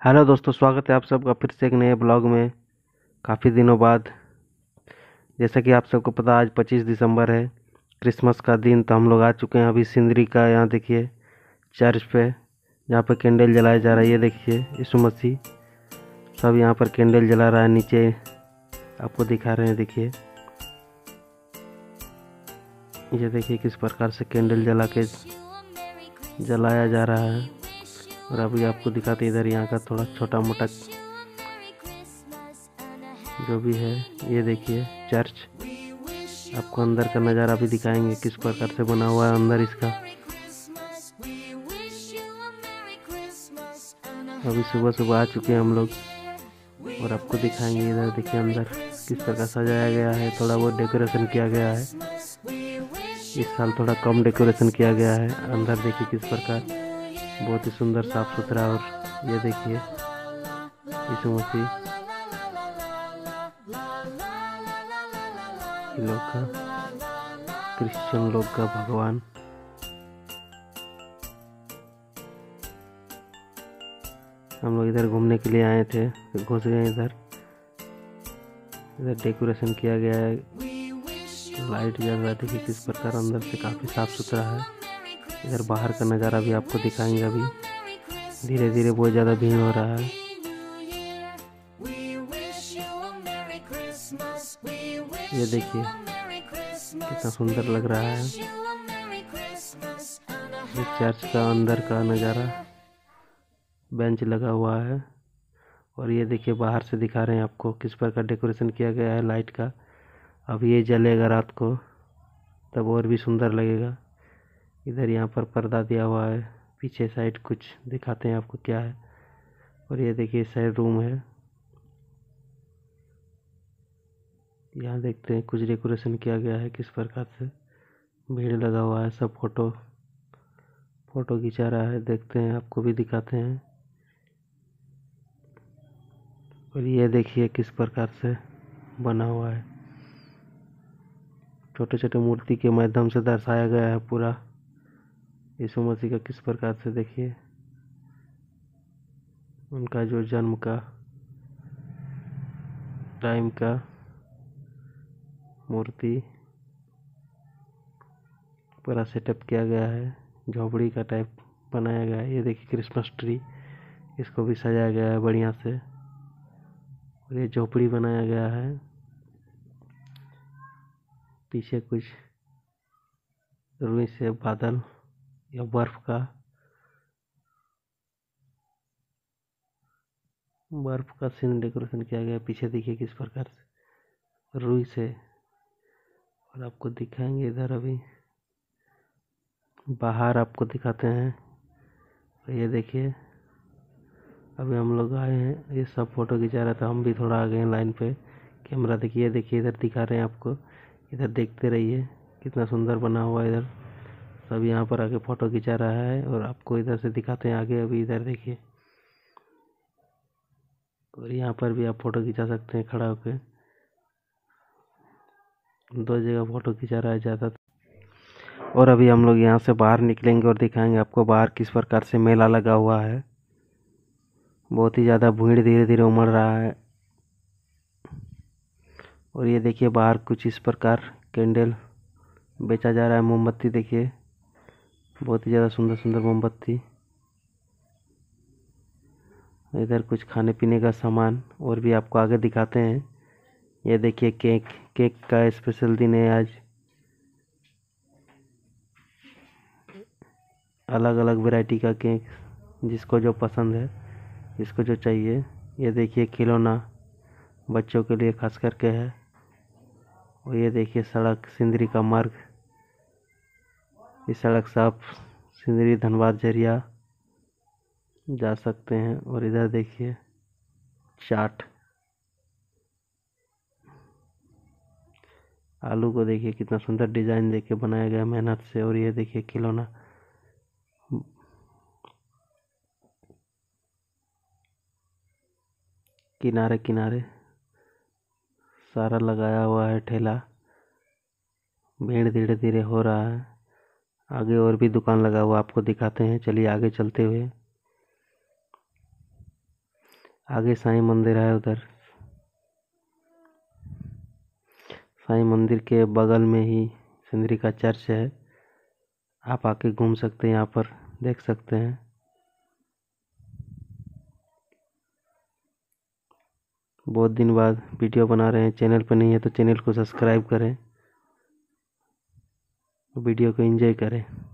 Hello दोस्तों, स्वागत है आप सबका फिर से एक नए ब्लॉग में। काफ़ी दिनों बाद, जैसा कि आप सबको पता, आज 25 दिसंबर है, क्रिसमस का दिन। तो हम लोग आ चुके हैं अभी सिंदरी का, यहाँ देखिए चर्च पे, जहाँ पर कैंडल जलाया जा रहा है। ये देखिए यीशु मसीह सब यहाँ पर कैंडल जला रहा है। नीचे आपको दिखा रहे हैं, देखिए ये देखिए किस प्रकार से कैंडल जलाया जा रहा है। और अभी आपको दिखाते इधर यहाँ का थोड़ा छोटा मोटा जो भी है। ये देखिए चर्च, आपको अंदर का नज़ारा भी दिखाएंगे किस प्रकार से बना हुआ है अंदर इसका। अभी सुबह सुबह आ चुके हैं हम लोग और आपको दिखाएंगे। इधर देखिए अंदर किस प्रकार सजाया गया है, थोड़ा बहुत डेकोरेशन किया गया है। इस साल थोड़ा कम डेकोरेशन किया गया है। अंदर देखिए किस प्रकार बहुत ही सुंदर साफ सुथरा। और ये देखिए यीशु मसीह लोग का, क्रिश्चियन लोग का भगवान। हम लोग इधर घूमने के लिए आए थे, घुस गए इधर। इधर डेकोरेशन किया गया है, लाइट जल रहा है। देखिए किस प्रकार अंदर से काफ़ी साफ सुथरा है। इधर बाहर का नज़ारा भी आपको दिखाएंगे। अभी धीरे धीरे बहुत ज़्यादा भीड़ हो रहा है। ये देखिए कितना सुंदर लग रहा है ये चर्च का अंदर का नज़ारा। बेंच लगा हुआ है और ये देखिए बाहर से दिखा रहे हैं आपको किस प्रकार डेकोरेशन किया गया है लाइट का। अब ये जलेगा रात को, तब और भी सुंदर लगेगा। इधर यहाँ पर पर्दा दिया हुआ है, पीछे साइड कुछ दिखाते हैं आपको क्या है। और ये देखिए इस साइड रूम है, यहाँ देखते हैं कुछ डेकोरेशन किया गया है किस प्रकार से। भीड़ लगा हुआ है, सब फोटो खिंचा रहा है। देखते हैं, आपको भी दिखाते हैं। और ये देखिए किस प्रकार से बना हुआ है, छोटे छोटे मूर्ति के माध्यम से दर्शाया गया है पूरा यीशु मसीह का। किस प्रकार से देखिए उनका जो जन्म का टाइम का मूर्ति पूरा सेटअप किया गया है, झोपड़ी का टाइप बनाया गया है। ये देखिए क्रिसमस ट्री, इसको भी सजाया गया है बढ़िया से। और ये झोपड़ी बनाया गया है, पीछे कुछ रुई से बादल या बर्फ का सीन डेकोरेशन किया गया है। पीछे देखिए किस प्रकार से रुई से। और आपको दिखाएंगे इधर, अभी बाहर आपको दिखाते हैं। तो ये देखिए अभी हम लोग आए हैं, ये सब फोटो खिंचा रहा था, हम भी थोड़ा आ गए हैं लाइन पे। कैमरा देखिए इधर दिखा रहे हैं आपको, इधर देखते रहिए कितना सुंदर बना हुआ है। इधर सब यहाँ पर आके फ़ोटो खिंचा रहा है और आपको इधर से दिखाते हैं आगे। अभी इधर देखिए, और यहाँ पर भी आप फ़ोटो खिंचा सकते हैं खड़ा होकर। दो जगह फ़ोटो खिंचा रहा है ज़्यादा। और अभी हम लोग यहाँ से बाहर निकलेंगे और दिखाएंगे आपको बाहर किस प्रकार से मेला लगा हुआ है। बहुत ही ज़्यादा भीड़ धीरे धीरे उमड़ रहा है। और ये देखिए बाहर कुछ इस प्रकार कैंडल बेचा जा रहा है। मोमबत्ती देखिए, बहुत ही ज़्यादा सुंदर सुंदर मोमबत्ती। इधर कुछ खाने पीने का सामान और भी आपको आगे दिखाते हैं। ये देखिए केक का स्पेशल दिन है आज। अलग अलग वैरायटी का केक, जिसको जो पसंद है, जिसको जो चाहिए। ये देखिए खिलौना बच्चों के लिए खास करके है। और ये देखिए सड़क, सिंदरी का मार्ग। इस सड़क से आप सिंदरी धनबाद झरिया जा सकते हैं। और इधर देखिए चाट, आलू को देखिए कितना सुंदर डिजाइन देके बनाया गया मेहनत से। और ये देखिए खिलौना, किनारे किनारे सारा लगाया हुआ है ठेला। भीड़ धीरे धीरे हो रहा है। आगे और भी दुकान लगा हुआ आपको दिखाते हैं, चलिए आगे चलते हुए। आगे साईं मंदिर है। उधर साईं मंदिर के बगल में ही सिंदरी का चर्च है। आप आके घूम सकते हैं, यहाँ पर देख सकते हैं। बहुत दिन बाद वीडियो बना रहे हैं, चैनल पर नहीं है तो चैनल को सब्सक्राइब करें, वीडियो को एंजॉय करें।